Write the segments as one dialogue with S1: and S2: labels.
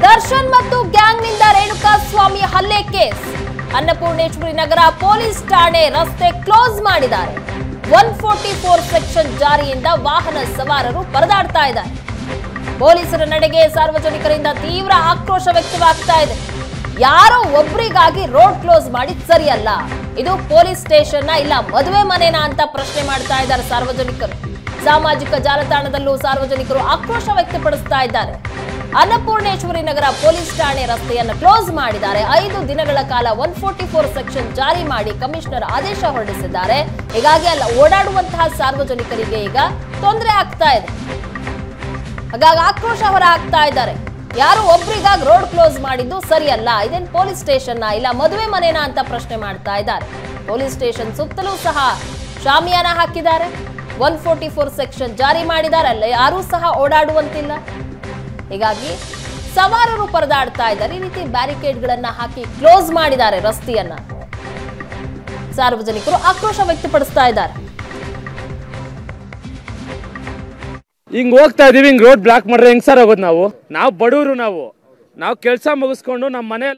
S1: ದರ್ಶನ್ ಮತ್ತು ಗ್ಯಾಂಗ್ನಿಂದ ರೇಣುಕಾಸ್ವಾಮಿ ಹಲ್ಲೆ ಕೇಸ್ ಅನ್ನಪೂರ್ಣೇಶ್ವರಿ ನಗರ ಪೊಲೀಸ್ ಠಾಣೆ ರಸ್ತೆ ಕ್ಲೋಸ್ ಮಾಡಿದ್ದಾರೆ. 144 ಸೆಕ್ಷನ್ ಜಾರಿಯಿಂದ ವಾಹನ ಸವಾರರು ಪರದಾಡ್ತಾ ಇದ್ದಾರೆ. ಪೊಲೀಸರ ನಡೆಗೆ ಸಾರ್ವಜನಿಕರಿಂದ ತೀವ್ರ ಆಕ್ರೋಶ ವ್ಯಕ್ತವಾಗ್ತಾ ಇದೆ. ಯಾರೋ ಒಬ್ಬರಿಗಾಗಿ ರೋಡ್ ಕ್ಲೋಸ್ ಮಾಡಿದ್ ಸರಿಯಲ್ಲ, ಇದು ಪೊಲೀಸ್ ಸ್ಟೇಷನ್ ಇಲ್ಲ ಮದುವೆ ಮನೆನಾ ಅಂತ ಪ್ರಶ್ನೆ ಮಾಡ್ತಾ ಇದ್ದಾರೆ ಸಾರ್ವಜನಿಕರು. ಸಾಮಾಜಿಕ ಜಾಲತಾಣದಲ್ಲೂ ಸಾರ್ವಜನಿಕರು ಆಕ್ರೋಶ ವ್ಯಕ್ತಪಡಿಸ್ತಾ ಇದ್ದಾರೆ. ಅನ್ನಪೂರ್ಣೇಶ್ವರಿ ನಗರ ಪೊಲೀಸ್ ಠಾಣೆ ರಸ್ತೆಯನ್ನು ಕ್ಲೋಸ್ ಮಾಡಿದ್ದಾರೆ. 5 ದಿನಗಳ ಕಾಲ 144 ಸೆಕ್ಷನ್ ಜಾರಿ ಮಾಡಿ ಕಮಿಷನರ್ ಆದೇಶ ಹೊರಡಿಸಿದ್ದಾರೆ. ಹೀಗಾಗಿ ಅಲ್ಲಿ ಓಡಾಡುವಂತಹ ಸಾರ್ವಜನಿಕರಿಗೆ ಈಗ ತೊಂದರೆ ಆಗ್ತಾ ಇದೆ. ಹಾಗಾಗಿ ಆಕ್ರೋಶ ಹೊರ ಹಾಕ್ತಾ ಇದ್ದಾರೆ. ಯಾರು ಒಬ್ರಿಗಾಗಿ ರೋಡ್ ಕ್ಲೋಸ್ ಮಾಡಿದ್ದು ಸರಿಯಲ್ಲ, ಇದೇನ್ ಪೊಲೀಸ್ ಸ್ಟೇಷನ್ ಇಲ್ಲ ಮದುವೆ ಮನೆನಾ ಅಂತ ಪ್ರಶ್ನೆ ಮಾಡ್ತಾ ಇದ್ದಾರೆ. ಪೊಲೀಸ್ ಸ್ಟೇಷನ್ ಸುತ್ತಲೂ ಸಹ ಶಾಮಿಯಾನ ಹಾಕಿದ್ದಾರೆ. 144 ಸೆಕ್ಷನ್ ಜಾರಿ ಮಾಡಿದ್ದಾರೆ. ಅಲ್ಲ ಯಾರೂ ಸಹ ಓಡಾಡುವಂತಿಲ್ಲ. ಹೀಗಾಗಿ ಸವಾರರು ಪರದಾಡ್ತಾ ಇದ್ದಾರೆ. ಈ ರೀತಿ ಬ್ಯಾರಿಕೇಡ್ಗಳನ್ನ ಹಾಕಿ ಕ್ಲೋಸ್ ಮಾಡಿದ್ದಾರೆ ರಸ್ತೆಯನ್ನ. ಸಾರ್ವಜನಿಕರು ಆಕ್ರೋಶ ವ್ಯಕ್ತಪಡಿಸ್ತಾ ಇದ್ದಾರೆ.
S2: ಹಿಂಗ್ ಹೋಗ್ತಾ ಇದೀವಿ, ಹಿಂಗ್ ರೋಡ್ ಬ್ಲಾಕ್ ಮಾಡ್ರೆ ಹೆಂಗ್ ಸರ್ ಹೋಗೋದು? ನಾವು ಬಡವರು, ನಾವು ಕೆಲಸ ಮುಗಿಸ್ಕೊಂಡು ನಮ್ಮ ಮನೆ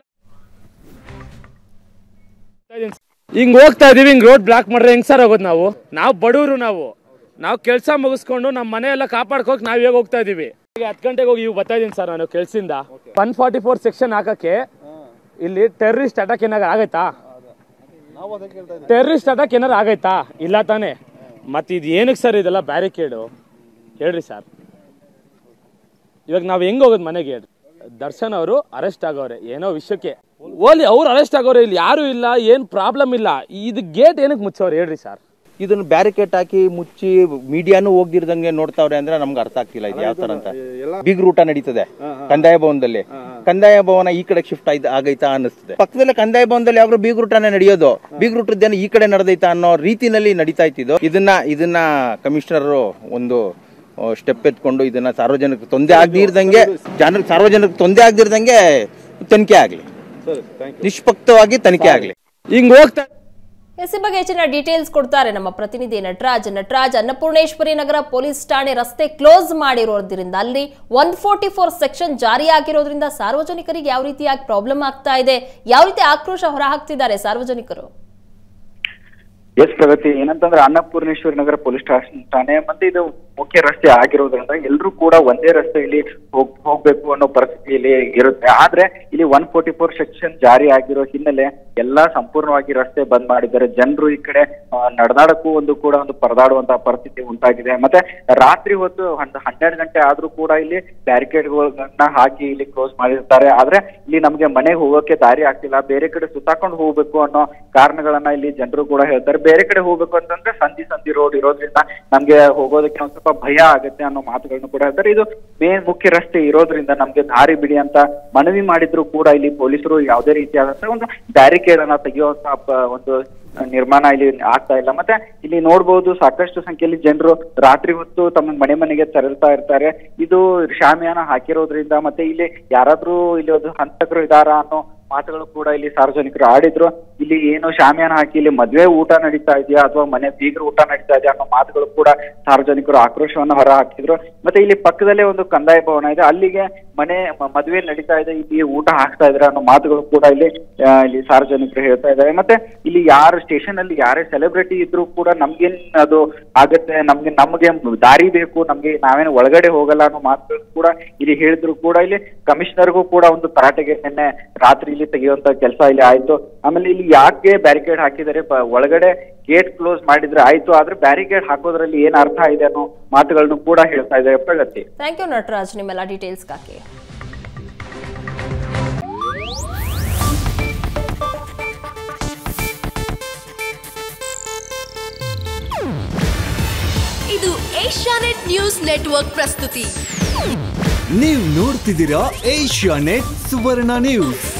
S2: ಹಿಂಗ್ ಹೋಗ್ತಾ ಇದೀವಿ, ಹಿಂಗ್ ರೋಡ್ ಬ್ಲಾಕ್ ಮಾಡ್ರೆ ಹೆಂಗ್ ಸರ್ ಹೋಗೋದು? ನಾವು ಬಡವರು, ನಾವು ಕೆಲಸ ಮುಗಿಸ್ಕೊಂಡು ನಮ್ಮ ಮನೆ ಎಲ್ಲ ಕಾಪಾಡ್ಕೋಕ್ ನಾವ್ ಹೇಗೆ ಹೋಗ್ತಾ ಇದೀವಿ. 10 ಗಂಟೆಗೆ ಹೋಗಿ ಬರ್ತಾ ಇದೀನಿ ಸರ್ ನಾನು ಕೆಲ್ಸದಿಂದ. 144 ಸೆಕ್ಷನ್ ಹಾಕಕ್ಕೆ ಇಲ್ಲಿ ಟೆರರಿಸ್ಟ್ ಅಟ್ಯಾಕ್ ಏನಾರ ಆಗೈತಾ? ಟೆರರಿಸ್ಟ್ ಅಟ್ಯಾಕ್ ಏನಾರು ಆಗೈತಾ? ಇಲ್ಲ ತಾನೆ. ಮತ್ತೆ ಇದು ಏನಕ್ಕೆ ಸರ್ ಇದೆಲ್ಲ ಬ್ಯಾರಿಕೇಡು ಹೇಳ್ರಿ ಸರ್. ಇವಾಗ ನಾವ್ ಹೆಂಗ್ ಹೋಗೋದು ಮನೆಗೆ? ದರ್ಶನ್ ಅವರು ಅರೆಸ್ಟ್ ಆಗೋರೆ ಏನೋ ವಿಷಯಕ್ಕೆ, ಓಲಿ ಅವ್ರು ಅರೆಸ್ಟ್ ಆಗೋರೆ, ಇಲ್ಲಿ ಯಾರು ಇಲ್ಲ, ಏನ್ ಪ್ರಾಬ್ಲಮ್ ಇಲ್ಲ. ಇದು ಗೇಟ್ ಏನಕ್ಕೆ ಮುಚ್ಚೋರು ಹೇಳ್ರಿ ಸರ್?
S3: ಇದನ್ನ ಬ್ಯಾರಿಕೇಡ್ ಹಾಕಿ ಮುಚ್ಚಿ ಮೀಡಿಯಾನು ಹೋಗ್ದಿರ್ದಂಗೆ ನೋಡ್ತಾವ್ರೆ ಅಂದ್ರೆ ನಮ್ಗೆ ಅರ್ಥ ಆಗ್ತಿಲ್ಲ ಇದು ಯಾವ ತರ ಅಂತ. ಬಿಗ್ ರೂಟ ನಡೀತದೆ ಕಂದಾಯ ಭವನದಲ್ಲಿ. ಕಂದಾಯ ಭವನ ಈ ಕಡೆ ಶಿಫ್ಟ್ ಆಗೈತಾ ಅನ್ನಿಸ್ತದೆ. ಪಕ್ಕದಲ್ಲೇ ಕಂದಾಯ ಭವನದಲ್ಲಿ ಯಾವ್ದು ಬಿಗ್ ರೂಟನೇ ನಡೆಯೋದು. ಬಿಗ್ ರೂಟದ್ದೇನು ಈ ಕಡೆ ನಡೆದೈತಾ ಅನ್ನೋ ರೀತಿನಲ್ಲಿ ನಡೀತಾ ಇತ್ತಿದ್ದು. ಇದನ್ನ ಕಮಿಷನರ್ ಒಂದು ಸ್ಟೆಪ್ ಎತ್ಕೊಂಡು ಇದನ್ನ ಸಾರ್ವಜನಿಕ ತೊಂದರೆ ಆಗದಿರ್ದಂಗೆ, ಸಾರ್ವಜನಿಕ ತೊಂದರೆ ಆಗದಿರ್ದಂಗೆ ತನಿಖೆ ಆಗ್ಲಿ, ನಿಷ್ಪಕ್ಷವಾಗಿ ತನಿಖೆ ಆಗ್ಲಿ.
S2: ಹಿಂಗ್ ಹೋಗ್ತಾ
S1: ಈ ಬಗ್ಗೆ ಹೆಚ್ಚಿನ ಡೀಟೇಲ್ಸ್ ಕೊಡ್ತಾರೆ ನಮ್ಮ ಪ್ರತಿನಿಧಿ ನಟರಾಜ್. ಅನ್ನಪೂರ್ಣೇಶ್ವರಿ ನಗರ ಪೊಲೀಸ್ ಠಾಣೆ ರಸ್ತೆ ಕ್ಲೋಸ್ ಮಾಡಿರೋದ್ರಿಂದ ಅಲ್ಲಿ 144 ಸೆಕ್ಷನ್ ಜಾರಿಯಾಗಿರೋದ್ರಿಂದ ಸಾರ್ವಜನಿಕರಿಗೆ ಯಾವ ರೀತಿಯಾಗಿ ಪ್ರಾಬ್ಲಮ್ ಆಗ್ತಾ ಇದೆ, ಯಾವ ರೀತಿ ಆಕ್ರೋಶ ಹೊರ ಹಾಕ್ತಿದ್ದಾರೆ ಸಾರ್ವಜನಿಕರು?
S4: ಎಸ್ ಪ್ರಗತಿ, ಏನಂತಂದ್ರೆ ಅನ್ನಪೂರ್ಣೇಶ್ವರಿ ನಗರ ಪೊಲೀಸ್ ಠಾಣೆ ಮತ್ತೆ ಇದು ಮುಖ್ಯ ರಸ್ತೆ ಆಗಿರೋದ್ರಿಂದ ಎಲ್ಲರೂ ಕೂಡ ಒಂದೇ ರಸ್ತೆಯಲ್ಲಿ ಹೋಗ್ಬೇಕು ಅನ್ನೋ ಪರಿಸ್ಥಿತಿಯಲ್ಲಿ ಇರುತ್ತೆ. ಆದ್ರೆ ಇಲ್ಲಿ 144 ಸೆಕ್ಷನ್ ಜಾರಿ ಆಗಿರೋ ಹಿನ್ನೆಲೆ ಎಲ್ಲಾ ಸಂಪೂರ್ಣವಾಗಿ ರಸ್ತೆ ಬಂದ್ ಮಾಡಿದ್ದಾರೆ. ಜನರು ಈ ಕಡೆ ನಡೆದಾಡಕ್ಕೂ ಒಂದು ಪರದಾಡುವಂತಹ ಪರಿಸ್ಥಿತಿ ಉಂಟಾಗಿದೆ. ಮತ್ತೆ ರಾತ್ರಿ ಹೊತ್ತು 12 ಗಂಟೆ ಆದ್ರೂ ಕೂಡ ಇಲ್ಲಿ ಬ್ಯಾರಿಕೇಡ್ಗಳನ್ನ ಹಾಕಿ ಇಲ್ಲಿ ಕ್ಲೋಸ್ ಮಾಡಿರ್ತಾರೆ. ಆದ್ರೆ ಇಲ್ಲಿ ನಮ್ಗೆ ಮನೆಗೆ ಹೋಗೋಕೆ ದಾರಿ ಆಗ್ತಿಲ್ಲ, ಬೇರೆ ಕಡೆ ಸುತ್ತಾಕೊಂಡು ಹೋಗ್ಬೇಕು ಅನ್ನೋ ಕಾರಣಗಳನ್ನ ಇಲ್ಲಿ ಜನರು ಕೂಡ ಹೇಳ್ತಾರೆ. ಬೇರೆ ಕಡೆ ಹೋಗ್ಬೇಕು ಅಂತಂದ್ರೆ ಸಂಧಿ ರೋಡ್ ಇರೋದ್ರಿಂದ ನಮ್ಗೆ ಹೋಗೋದಕ್ಕೆ ಒಂದ್ ಸ್ವಲ್ಪ ಭಯ ಆಗುತ್ತೆ ಅನ್ನೋ ಮಾತುಗಳನ್ನು ಕೂಡ ಹೇಳ್ತಾರೆ. ಇದು ಮೇನ್ ಮುಖ್ಯ ರಸ್ತೆ ಇರೋದ್ರಿಂದ ನಮ್ಗೆ ದಾರಿ ಬಿಡಿ ಅಂತ ಮನವಿ ಮಾಡಿದ್ರು ಕೂಡ ಇಲ್ಲಿ ಪೊಲೀಸರು ಯಾವುದೇ ರೀತಿಯಾದಂತಹ ಒಂದು ಬ್ಯಾರಿಕೇಡ್ ಅನ್ನ ತೆಗೆಯುವಂತ ಒಂದು ನಿರ್ಮಾಣ ಇಲ್ಲಿ ಆಗ್ತಾ ಇಲ್ಲ. ಮತ್ತೆ ಇಲ್ಲಿ ನೋಡ್ಬೋದು ಸಾಕಷ್ಟು ಸಂಖ್ಯೆಯಲ್ಲಿ ಜನರು ರಾತ್ರಿ ಹೊತ್ತು ತಮ್ಮ ಮನೆಗೆ ತೆರಳ್ತಾ ಇರ್ತಾರೆ. ಇದು ಶಾಮಿಯಾನ ಹಾಕಿರೋದ್ರಿಂದ ಮತ್ತೆ ಇಲ್ಲಿ ಯಾರಾದ್ರೂ ಇಲ್ಲಿ ಒಂದು ಹಂತಕರು ಇದಾರ ಅನ್ನೋ ಮಾತುಗಳು ಕೂಡ ಇಲ್ಲಿ ಸಾರ್ವಜನಿಕರು ಆಡಿದ್ರು. ಇಲ್ಲಿ ಏನು ಶಾಮಿಯಾನ ಹಾಕಿ ಇಲ್ಲಿ ಮದ್ವೆ ಊಟ ನಡೀತಾ ಇದೆಯಾ ಅಥವಾ ಮನೆ ಬೀಗರ ಊಟ ನಡೀತಾ ಇದೆಯಾ ಅನ್ನೋ ಮಾತುಗಳು ಕೂಡ ಸಾರ್ವಜನಿಕರು ಆಕ್ರೋಶವನ್ನ ಹೊರ ಹಾಕಿದ್ರು. ಮತ್ತೆ ಇಲ್ಲಿ ಪಕ್ಕದಲ್ಲೇ ಒಂದು ಕಂದಾಯ ಭವನ ಇದೆ, ಅಲ್ಲಿಗೆ ಮದುವೆ ನಡೀತಾ ಇದೆ, ಇಲ್ಲಿ ಊಟ ಹಾಕ್ತಾ ಇದ್ರೆ ಅನ್ನೋ ಮಾತುಗಳು ಕೂಡ ಇಲ್ಲಿ ಸಾರ್ವಜನಿಕರು ಹೇಳ್ತಾ ಇದ್ದಾರೆ. ಮತ್ತೆ ಇಲ್ಲಿ ಯಾರು ಸ್ಟೇಷನ್ ಅಲ್ಲಿ ಯಾರೇ ಸೆಲೆಬ್ರಿಟಿ ಇದ್ರು ಕೂಡ ನಮ್ಗೇನ್ ಅದು ಆಗತ್ತೆ, ನಮ್ಗೆ ದಾರಿ ಬೇಕು, ನಮ್ಗೆ ನಾವೇನು ಒಳಗಡೆ ಹೋಗಲ್ಲ ಅನ್ನೋ ಮಾತುಗಳು ಕೂಡ ಇಲ್ಲಿ ಹೇಳಿದ್ರು ಕೂಡ ಇಲ್ಲಿ ಕಮಿಷನರ್ಗೂ ಕೂಡ ಒಂದು ತರಾಟೆಗೆ ನಿನ್ನೆ ರಾತ್ರಿ ಇಲ್ಲಿ ತೆಗೆಯುವಂತ ಕೆಲಸ ಇಲ್ಲಿ ಆಯ್ತು. ಆಮೇಲೆ ಇಲ್ಲಿ ಯಾಕೆ ಬ್ಯಾರಿಕೇಡ್ ಹಾಕಿದರೆ, ಒಳಗಡೆ ಗೇಟ್ ಕ್ಲೋಸ್ ಮಾಡಿದ್ರೆ ಆಯ್ತು, ಆದ್ರೆ ಬ್ಯಾರಿಕೇಡ್ ಹಾಕೋದ್ರಲ್ಲಿ ಏನ್ ಅರ್ಥ ಇದೆ ಅನ್ನೋ ಮಾತುಗಳನ್ನು ಕೂಡ ಹೇಳ್ತಾ ಇದ್ದಾರೆ ಪ್ರಗತಿ.
S1: ಥ್ಯಾಂಕ್ ಯು ನಟರಾಜ್ ನಿಮ್ಮೆಲ್ಲ ಡೀಟೇಲ್ಸ್ಗಾಗಿ.
S5: ಇದು ಏಷ್ಯಾನೆಟ್ ನ್ಯೂಸ್ ನೆಟ್ವರ್ಕ್ ಪ್ರಸ್ತುತಿ.
S6: ನೀವು ನೋಡ್ತಿದ್ದೀರಾ ಏಷ್ಯಾನೆಟ್ ಸುವರ್ಣ ನ್ಯೂಸ್.